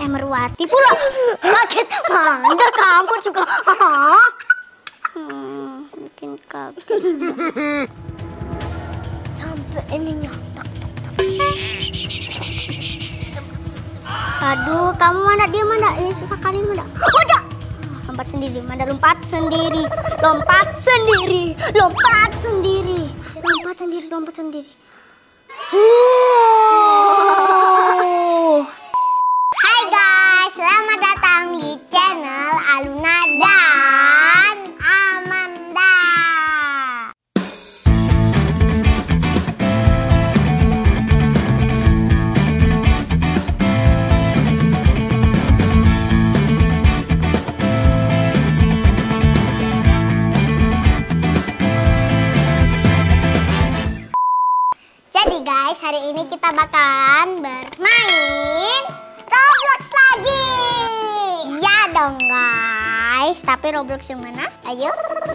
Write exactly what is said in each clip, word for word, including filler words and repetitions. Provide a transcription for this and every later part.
Emerwati pula. Kaget Manda, kamu juga. Hmm, bikin kaget. Sampai ininya. Aduh, kamu Manda, dia Manda. Ini susah kali Manda. Udah. Lompat sendiri, Manda lompat sendiri. Lompat sendiri. Lompat sendiri. Lompat sendiri, lompat sendiri. Uh. Hai guys, selamat datang di channel Aluna dan Amanda. Jadi guys, hari ini kita bakalan bermain Roblox lagi. Ya dong guys, tapi Roblox yang mana? Ayo.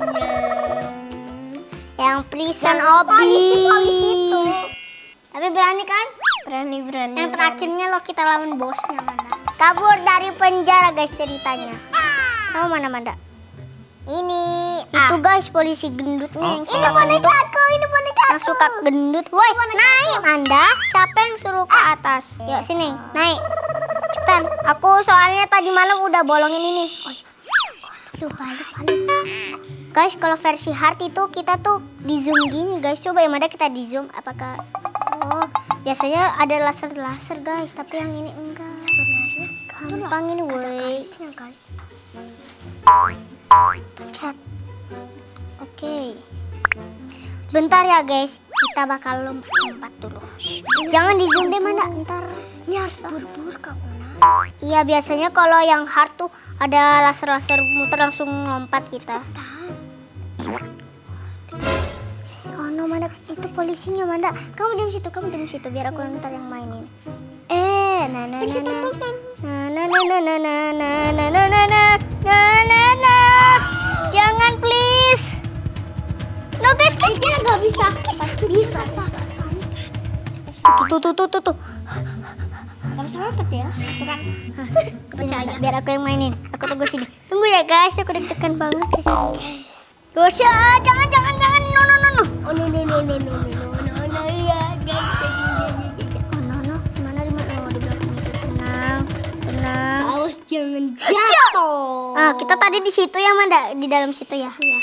Yang prison obby. Tapi berani kan? Berani, berani. Yang terakhirnya lo kita lawan bosnya Manda. Kabur dari penjara guys ceritanya. Kamu mana Manda? Ini itu ah. guys polisi gendutnya oh, yang suka ini boneka aku, ini boneka aku. Yang suka gendut. Woi, naik Anda. Siapa yang suruh ke atas? Yuk sini, naik. Cepetan. Aku soalnya tadi malam udah bolongin ini. Oh, Duh, balik, balik. Guys, kalau versi hard itu kita tuh di zoom gini guys. Coba yang ada kita di zoom. Apakah? Oh, biasanya ada laser-laser guys, tapi yang ini enggak. Sebenarnya gampang ini, woi. Guys. Pencet. Oke. Okay. Bentar ya guys, kita bakal lompat-lompat dulu. Shh. Jangan di zoom deh Manda, ntar ini harus buru-buru kamu. Iya biasanya kalau yang hard tuh ada laser-laser muter langsung lompat kita. Oh no Manda, itu polisinya Manda. Kamu diam situ, kamu diam situ biar aku ntar yang mainin. Eh, na na na na na na na na na na na na na na na na. Jangan please. No guys, guys, guys, nggak bisa. Pasti bisa, bisa. Tuh, tuh, tuh, tuh, tuh. Kamu selamat ya? Tuh kan. Percaya. Biar aku yang mainin. Aku tunggu sini. Tunggu ya guys, aku deg-degan banget guys. Guys, ya, jangan, jangan, jangan. No, no, no, no. Oh no, no, no, no, no, no, no, no, ya guys. Oh no, no, mana di mana? Oh di belakang itu. Tenang, tenang. Awas jangan jatuh. Ah, kita tadi di situ ya Manda, di dalam situ ya. Iya.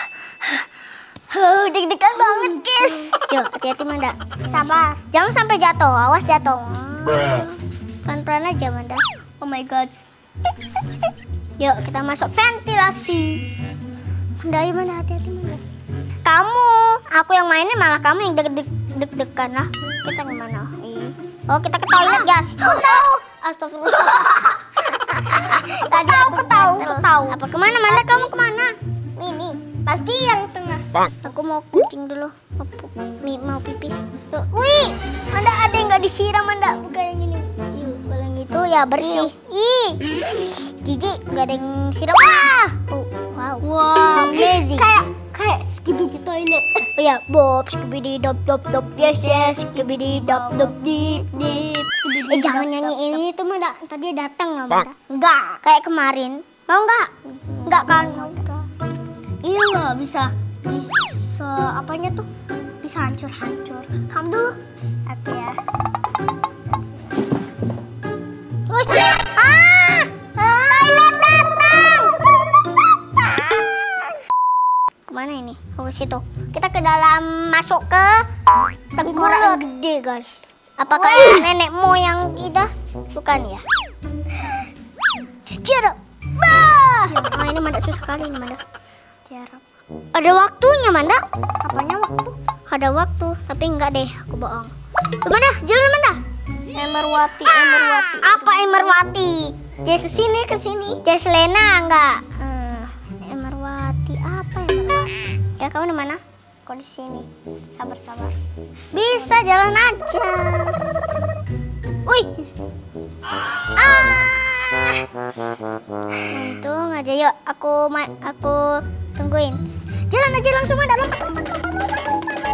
Huh, deg-degan banget guys. Yuk, hati-hati Manda. Sabar. Jangan sampai jatuh, awas jatuh. Pelan-pelan aja Manda. Oh my god. Yuk, kita masuk ventilasi. Manda, ayo Manda, hati-hati Manda. Kamu, aku yang mainin malah kamu yang deg-degan lah. Kita kemana? Oh, kita ke toilet guys. Oh no. Astagfirullah. Tadi aku tahu, aku tahu. Apa kemana Manda? Kamu kemana? Ini pasti yang tengah. Aku mau kucing dulu. Mau, mau pipis. Tuh. Wih, Manda ada yang nggak disiram Manda? Bukan yang ini. Yuk, kalau yang itu ya bersih. Ih, jijik nggak ada yang siram. Wah, oh, wow, wow, amazing. Kayak kayak Skibidi toilet. Oh ya, Bob, Skibidi dop dop dop. Yes yes, Skibidi dop dop dip dip. Eh jangan nyanyi ini tuh Manda. Tadi datang nggak Manda? Enggak. Kayak kemarin. Mau nggak? Enggak kan? Iya nggak bisa. Bisa apanya tuh? Bisa hancur-hancur. Ham dulu. Apa ya? Wih. Ah! Toilet datang. Kemana ini? Oh situ. Kita ke dalam, masuk ke tengkorak gede guys. Apakah ini nenek moyang kita? Bukan ya? Jarak. Bah! Oh ini Manda susah kali ini Manda. Jarak. Ada waktunya Manda. Apanya waktu? Ada waktu, tapi enggak deh, aku bohong. Kemana? Jalan Manda. Emerwati, Emerwati. Apa Emerwati? Jess sini ke sini. Jess Lena enggak? Hmm, Emerwati apa Emerwati? Ya kamu di mana? Kok di sini? Sabar sabar. Bisa jalan aja. Wih. Ah. Untung aja yuk. Aku aku tungguin. Jalan aja langsung ada lompat.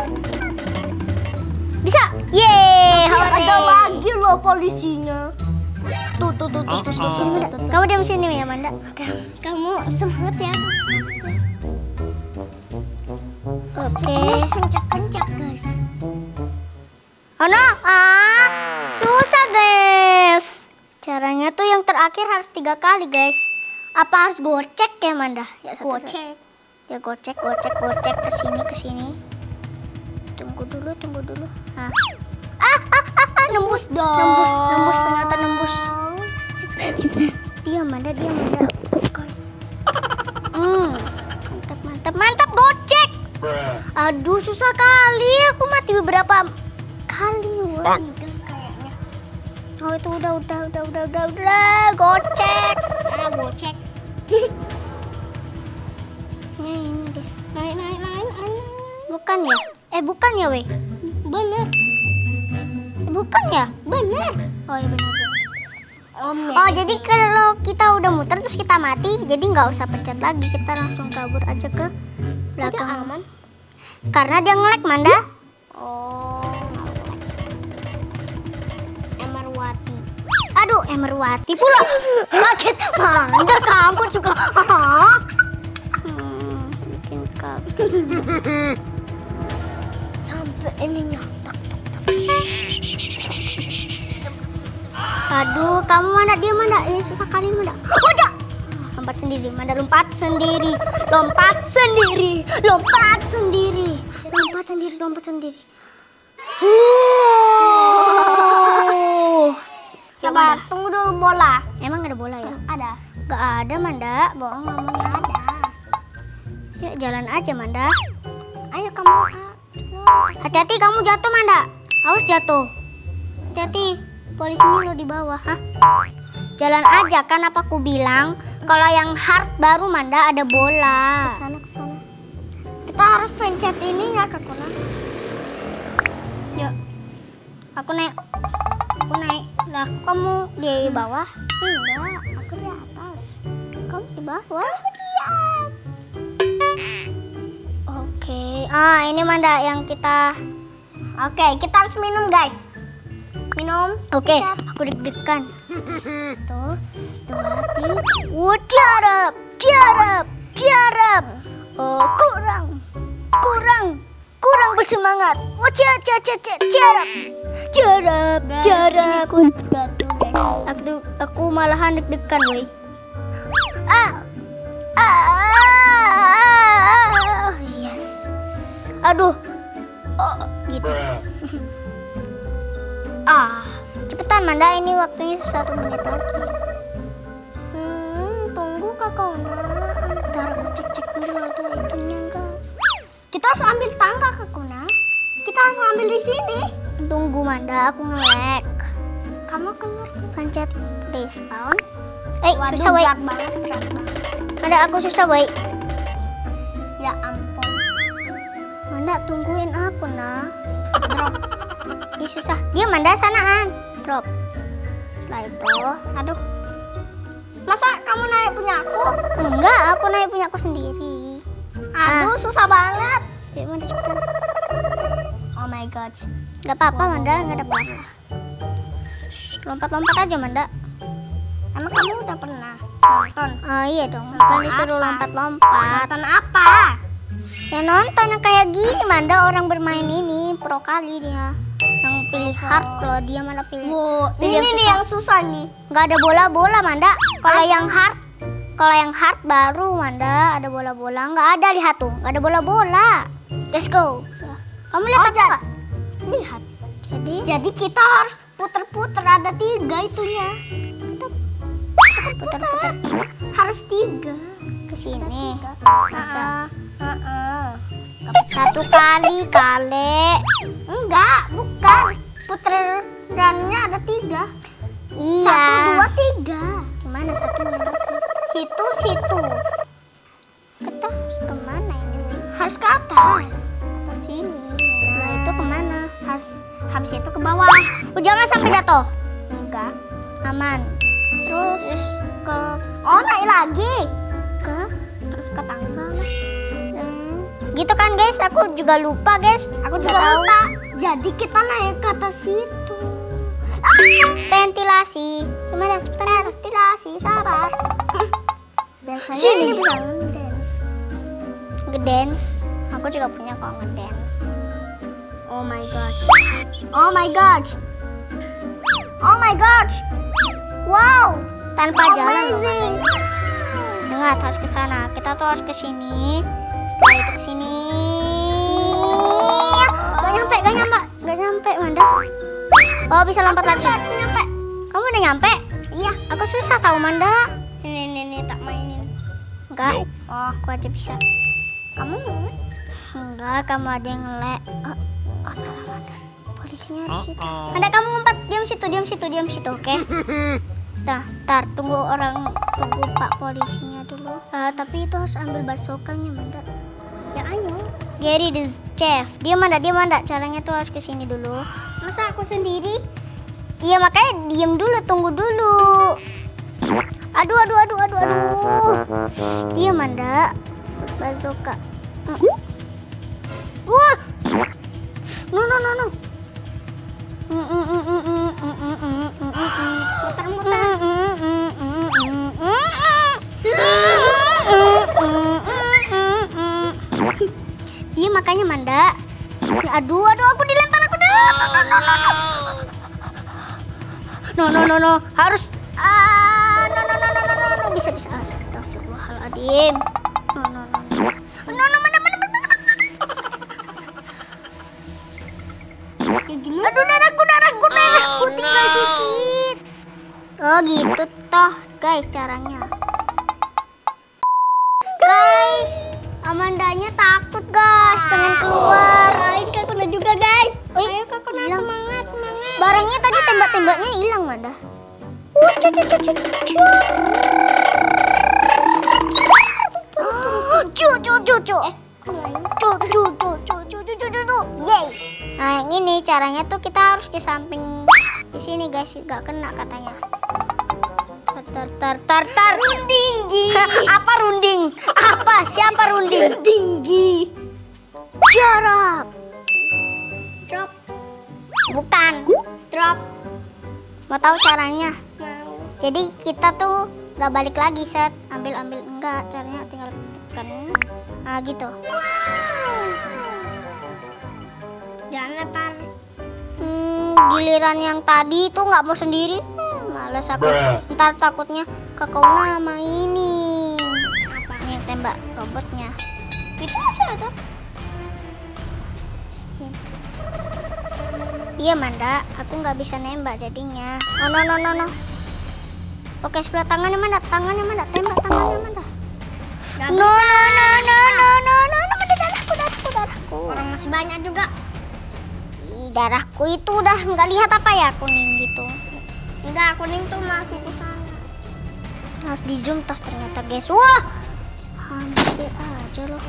Bisa. Yeay. Ada lagi loh polisinya. Tuh, tuh, tuh, tuh, tuh, tuh, sini, Manda. Kamu diam sini ya, Manda. Kamu semangat ya. Oke. Kencak-kencak, guys. Oh no, ah, susah guys. Caranya tuh yang terakhir harus tiga kali guys. Apa harus gocek ya Manda? Ya, gocek. Ya gocek, gocek, gocek ke sini, ke sini. Tunggu dulu, tunggu dulu. Nah. Ah, ah, ah, ah, nembus dong. Nembus, nembus ternyata nembus. Dia Manda, dia Manda. Guys. Hmm, mantap, mantap, mantap, gocek. Aduh, susah kali. Aku mati beberapa kali. Wah, kayaknya. Oh, itu udah, udah, udah, udah, udah, udah. Gocek. Ah, gocek. Ini, ini deh. Naik, naik, naik, naik. Bukan ya? Eh, bukan ya, weh? Bener. Bukan ya? Bener. Oh, iya bener. Oh, oh jadi kalau kita udah muter terus kita mati, jadi nggak usah pencet lagi, kita langsung kabur aja ke belakang. Aman. Karena dia nge-lag, Manda. Oh, Emerwati. Aduh, Emerwati pula. Kaget, Manda kamu juga. Hmm, bikin kaget. Sampai ini nyatak. Aduh, kamu Manda, dia Manda. Ini susah kali Manda. Udah. Lompat sendiri, Manda lompat sendiri. Lompat sendiri. Lompat sendiri. Lompat sendiri, lompat sendiri. Uh. Sabar, tunggu dulu bola. Emang ada bola ya? Ada. Gak ada Manda, bohong ngomongnya ada. Ya jalan aja Manda. Ayo kamu. Hati-hati kamu jatuh Manda. Awas jatuh. Hati-hati. Polisinya lo di bawah, hah? Jalan aja kan apa aku bilang. Kalau yang hard baru Manda ada bola. Kesana, kesana. Kita harus pencet ini ya Kak Kuna. Yuk. Aku naik. Aku naik. Lah kamu di bawah? Enggak, aku di atas. Kamu di bawah? Kamu di atas. Oke. Ah, ini Manda yang kita. Oke, kita harus minum guys. Minum. Oke, okay. Aku deg-degan. Tuh, dua, tiga. Wuh, jarap, jarap, jarap. Oh, kurang, kurang, kurang bersemangat. Wuh, jarap, jarap, jarap, jarap, jarap. Aku, aku malahan deg-degan, woi. Ah, ah, yes. Aduh, oh, gitu. Ah, cepetan Manda, ini waktunya satu menit lagi. Hmm, tunggu Kakak Una. Ntar aku cek-cek dulu ada itunya enggak. Kita harus ambil tangga Kak Una. Kita harus ambil di sini. Tunggu Manda, aku nge-lag. Kamu keluar, pencet respawn. Eh, waduh, susah woi. Berat banget, berat banget. Manda, aku susah woi. Ya ampun. Manda, tungguin aku nah. Drop. Ih, susah. Dia Manda sanaan. Drop. Setelah itu, aduh. Masa kamu naik punya aku? Enggak, aku naik punya aku sendiri. Aduh, ah. Susah banget. Ya, Manda cepetan. Oh my god. Gak apa-apa Manda, gak ada apa-apa. Lompat-lompat aja Manda. Emang kamu udah pernah nonton? Oh iya dong, kan disuruh lompat-lompat. Nonton apa? Ya nonton yang kayak gini Manda, orang bermain ini pro kali dia. Yang pilih hard, kalau dia mana pilih. Wow, pilih ini nih yang susah nih. Nggak ada bola-bola Manda. Kalau yang hard, kalau yang hard baru Manda ada bola-bola. Nggak ada, lihat tuh, nggak ada bola-bola. Let's go. Kamu lihat apa nggak? Lihat. Jadi, jadi kita harus puter-puter, ada tiga itunya. Putar-putar. Harus tiga. Ke sini. Masa? Uh-uh. Satu kali kali. Enggak, bukan. Puterannya ada tiga. Iya. Satu, dua, tiga. Gimana satunya? Situ, situ. Kita harus kemana ini? Harus ke atas. Ke sini. Setelah itu kemana? Harus habis itu ke bawah. Oh, jangan sampai jatuh. Enggak. Aman. Terus ke oh naik lagi ke ke tangga. Hmm. Gitu kan guys, aku juga lupa guys. Aku juga tahu. Lupa. Jadi kita naik ke atas situ. Ventilasi. Gimana? Cepetan. Ventilasi, sabar. Sini bisa ngedance. Ngedance. Aku juga punya kok ngedance. Oh my god. Oh my god. Oh my god. Wow, tanpa jalan loh. Dengar, harus ke sana. Kita tuh harus ke sini. Setelah itu ke sini. Gak nyampe, gak nyampe, gak nyampe, Manda. Oh, bisa lompat lagi. Nyampe. Kamu udah nyampe? Iya. Aku susah tahu, Manda. Ini, ini, ini, tak mainin. Enggak. Oh, aku aja bisa. Kamu ngelek? Enggak, kamu ada yang ngelek. Oh, oh, Manda. Polisinya di situ. Manda, kamu ngumpet. Diam situ, diam situ, diam situ, oke? Okay? Nah, tar, tunggu orang, tunggu Pak polisinya dulu. Uh, tapi itu harus ambil bazooka-nya, Manda. Ya ayo. Gary the chef. Dia Manda, dia Manda. Caranya tuh harus ke sini dulu. Masa aku sendiri? Iya, makanya diam dulu, tunggu dulu. Aduh, aduh, aduh, aduh, aduh. Dia Manda. Bazooka. Uh. Wah. No, no, no, no. Muter-muter. Dia makanya Manda. Aduh, aduh, aku dilempar, aku dilempar. No, no, no, no. Harus. Ah, no, no, no, no, no, no. Bisa, bisa. Astagfirullahaladzim. No, no, no. No, no, Manda, Manda, Manda. Aduh, darahku, darahku, darahku tinggal dikit. Oh gitu toh guys caranya. Guys, Amandanya takut guys, pengen keluar. Ayo Kak Kuna juga guys. Ayo Kak Kuna semangat, semangat. Barangnya tadi tembak-tembaknya hilang Manda. Cu cu cu cu. Eh, cu cu cu cu cu cu cu cu. Yay. Nah, ini caranya tuh kita harus ke samping di sini guys, gak kena katanya. Tar tar tar tar. Rundinggi. Apa runding? Apa? Siapa runding? Tinggi. Jarak. Drop. Bukan. Drop. Mau tahu caranya? Mau. Jadi kita tuh gak balik lagi set. Ambil ambil enggak. Caranya tinggal tekan. Nah gitu. Jangan lempar. Hmm, giliran yang tadi itu nggak mau sendiri. Hmm, males aku. Ntar takutnya ke Kauna sama ini. Apa? Nih tembak robotnya. Itu masih ada. Iya Manda, aku nggak bisa nembak jadinya. Oh no no no no. Oke sebelah tangannya Manda, tangannya Manda, tembak tangannya Manda. No no no no no no no no Manda, darahku darahku darahku. Orang masih banyak juga. Darahku itu udah nggak lihat apa ya kuning gitu. Enggak, kuning tuh masih di sana. Harus di zoom toh ternyata guys. Wah, hampir aja loh.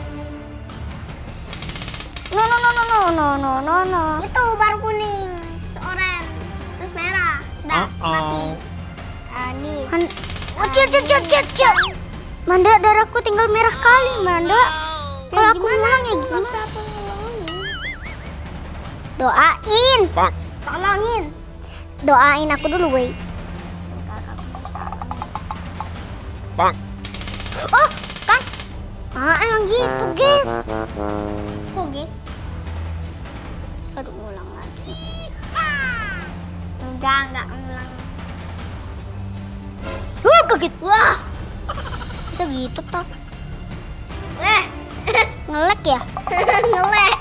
No no no no no no no no no. Itu baru kuning, seorang, terus merah. Udah mati. Ah nih. Oh cet cet cet cet cet. Manda, darahku tinggal merah kali Manda. Kalau aku ngulang ya gimana? Doain, tolongin, doain aku dulu, woi. Bang. Oh, kan? Ah, emang gitu, guys. Kok, guys? Aduh, ngulang lagi. Enggak, enggak ngulang. Wah, kaget. Wah, bisa gitu toh? Eh, ngelek ya? Ngelek.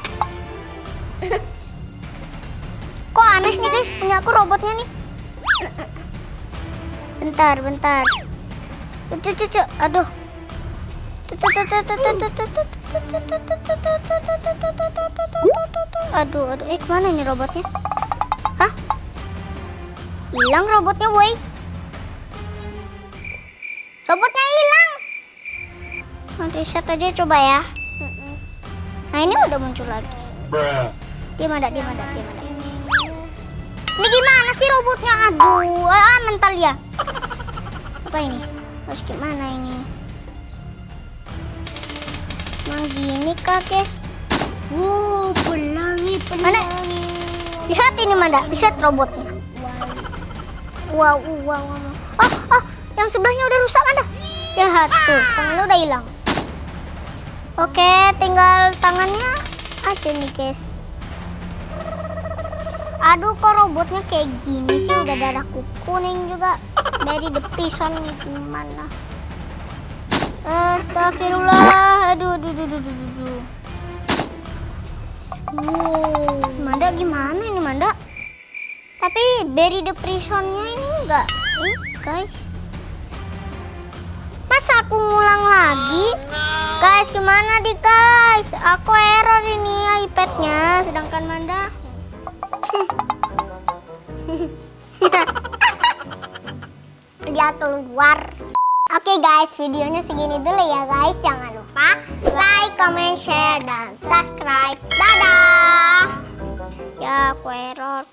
Kok aneh nih guys, punya aku robotnya nih. Bentar, bentar. Cucu, cucu, aduh. Aduh, aduh, eh kemana nih robotnya? Hah? Hilang robotnya, woi. Robotnya hilang. Reset aja coba ya. Nah ini udah muncul lagi. Diam ada, diam ada, diam ada. Ini gimana sih robotnya? Aduh, ah mental ya. Apa ini? Harus gimana ini? Emang gini kah guys? Wow, pelangi, pelangi. Mana? Lihat ini Manda, lihat robotnya. Wow, wow, wow. Oh, oh, yang sebelahnya udah rusak Manda. Ya tuh, tangannya udah hilang. Oke, tinggal tangannya aja nih guys. Aduh, kok robotnya kayak gini sih, udah darahku kuning juga. Dari the prison gimana? Astagfirullah. Aduh, aduh, aduh, aduh, aduh. Wow, Manda gimana ini Manda? Tapi dari the prisonnya ini enggak, ini guys. Masa aku ngulang lagi? Guys, gimana di guys? Aku error ini iPadnya, sedangkan Manda dia keluar. Oke guys, videonya segini dulu ya guys. Jangan lupa like, comment, share, dan subscribe. Dadah. Ya, aku error.